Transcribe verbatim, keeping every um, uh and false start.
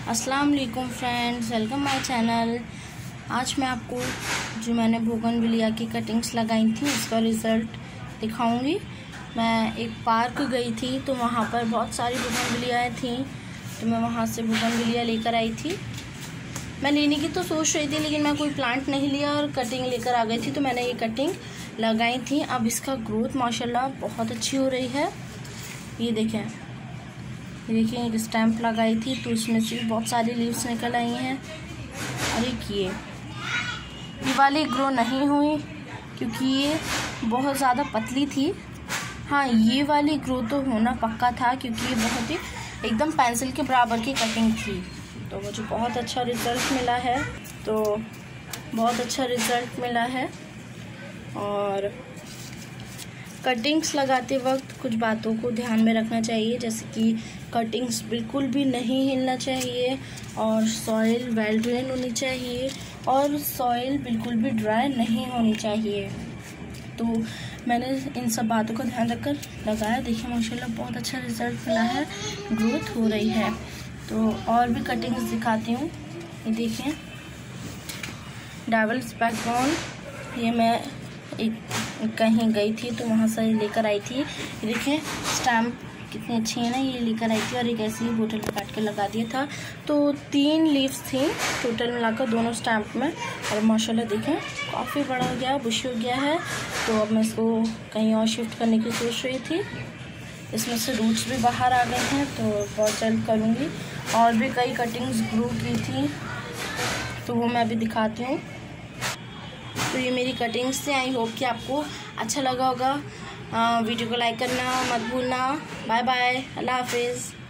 अस्सलाम वालेकुम friends, welcome my channel. आज मैं आपको जो मैंने बोगनविलिया की कटिंग्स लगाई थी उसका रिज़ल्ट दिखाऊंगी। मैं एक पार्क गई थी तो वहाँ पर बहुत सारी बोगनविलियाएँ थी, तो मैं वहाँ से बोगनविलिया लेकर आई थी। मैं लेने की तो सोच रही थी लेकिन मैं कोई प्लांट नहीं लिया और कटिंग लेकर आ गई थी, तो मैंने ये कटिंग लगाई थी। अब इसका ग्रोथ माशाल्लाह बहुत अच्छी हो रही है। ये देखें, ये देखिए, एक स्टैम्प लगाई थी तो उसमें से बहुत सारी लीव्स निकल आई हैं। और एक ये ये वाली ग्रो नहीं हुई क्योंकि ये बहुत ज़्यादा पतली थी। हाँ, ये वाली ग्रो तो होना पक्का था क्योंकि ये बहुत ही एकदम पेंसिल के बराबर की कटिंग थी। तो मुझे बहुत अच्छा रिज़ल्ट मिला है तो बहुत अच्छा रिज़ल्ट मिला है। और कटिंग्स लगाते वक्त कुछ बातों को ध्यान में रखना चाहिए, जैसे कि कटिंग्स बिल्कुल भी नहीं हिलना चाहिए और सॉइल वेल ड्रेन होनी चाहिए और सॉइल बिल्कुल भी ड्राई नहीं होनी चाहिए। तो मैंने इन सब बातों का ध्यान रखकर लगाया। देखिए माशाल्लाह बहुत अच्छा रिज़ल्ट मिला है, ग्रोथ हो रही है। तो और भी कटिंग्स दिखाती हूँ। ये देखें, डेविल्स बैकबोन, ये मैं एक कहीं गई थी तो वहाँ से लेकर आई थी। ये देखें स्टैम्प कितनी अच्छी है ना, ये लेकर आई थी और एक ऐसी ही बोतल में काट के लगा दिया था। तो तीन लीव्स थी टोटल मिलाकर दोनों स्टैम्प में, और माशाल्लाह देखें काफ़ी बड़ा हो गया, बुशी हो गया है। तो अब मैं इसको कहीं और शिफ्ट करने की सोच रही थी। इसमें से रूट्स भी बाहर आ गए हैं तो बहुत जल्द करूँगी। और भी कई कटिंग्स ग्रो की थी तो वो मैं अभी दिखाती हूँ। तो ये मेरी कटिंग्स थी। आई होप कि आपको अच्छा लगा होगा। वीडियो को लाइक करना मत भूलना। बाय बाय, अल्लाह हाफिज़।